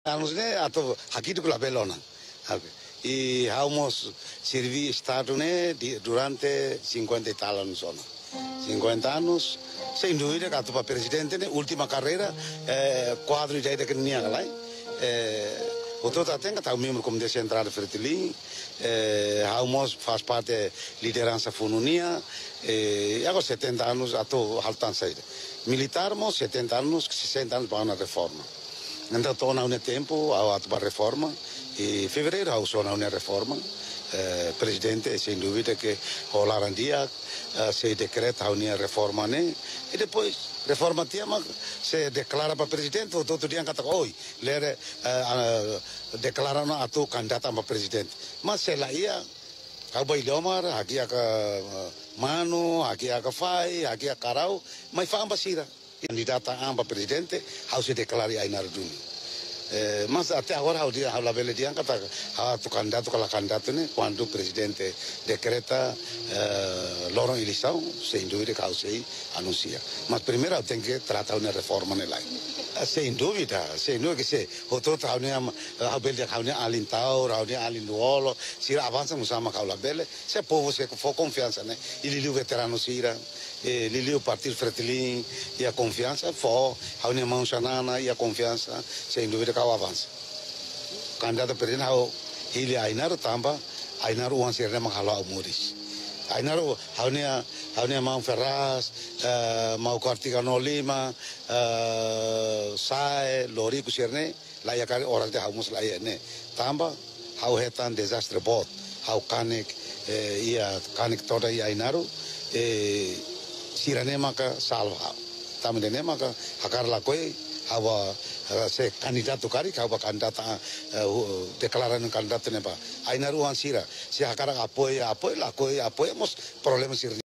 anos, né? Ato aqui do Clabelona. E vamos servir Estado, né? Durante 50 e tal anos. 50 anos, sem dúvida, que para presidente, né? Última carreira, quadro de que tinha lá. O todo até que está o membro como central de Fretilin, vamos faz parte da liderança fununia, e agora 70 anos a to haltan saída. Militar, 70 anos, 60 anos para uma reforma. Então, estou na unidade tempo, a reforma, e fevereiro, a usou na unidade reforma. Presidente, sem dúvida, que rolar um dia, se decreta a unidade reforma, né? E depois, reforma tema, se declara para presidente, o outro dia, kata oi, ler declara a tu candidato para presidente. Mas se lá ia, kau bailomar, aqui a mano, aqui a fai, aqui a carau, mas faz basira. Candidato a presidente, how se declara aí na dunia. Mas até agora o dia a bela dia kata tu candidato kala candidato né quando o presidente decreta loro eleição sem dúvida que sei anuncia. Mas primeiro tem que tratar uma reforma nela. Sem dúvida que se o todo a bela dia a alintau, a alinuolo, se avança musama kaula bela, se povo se for confiança né. Ele o veterano sira ele o partido Fretilin e a confiança for a união mansanana e a confiança sem dúvida que avança. Candidato presidente ele Ainaro tamba Ainaro uang sirene menghalau muris. Ainaro haunia mau Ferraz mau Kartikano 5 sai lori kusirne layakari orang te haumus layakne tamba hau hetan desastre bot hau kanik ia kanik toda ia Ainaro sirane maka salva tamene maka hakar lakoi hawa se candidato kari hawa candidata declararon candidato ne pa Ainaro an sira si hakar apoia lakoi apoiamos problemas